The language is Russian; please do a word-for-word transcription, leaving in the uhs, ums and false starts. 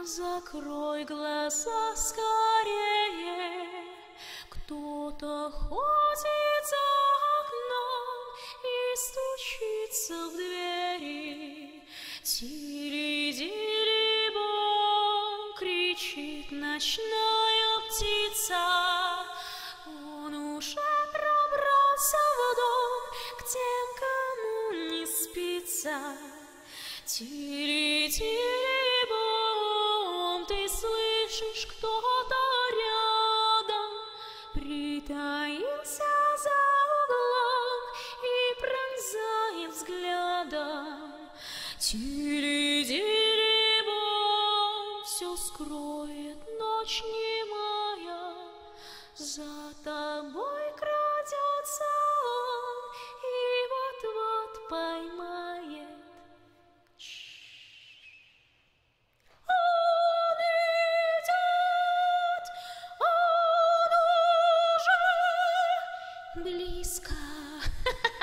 Закрой глаза скорее, кто-то ходит за окном и стучится в двери. Тири-дири-бом, кричит ночная птица. Он уже пробрался в дом к тем, кому не спится. Тири-дири-бом, ты слышишь, кто-то рядом притаился за углом и пронзает взглядом. Тири-дири-бом, все скроет ночь немая, за тобой крадется он и вот-вот поймает. Он идет, он уже близко.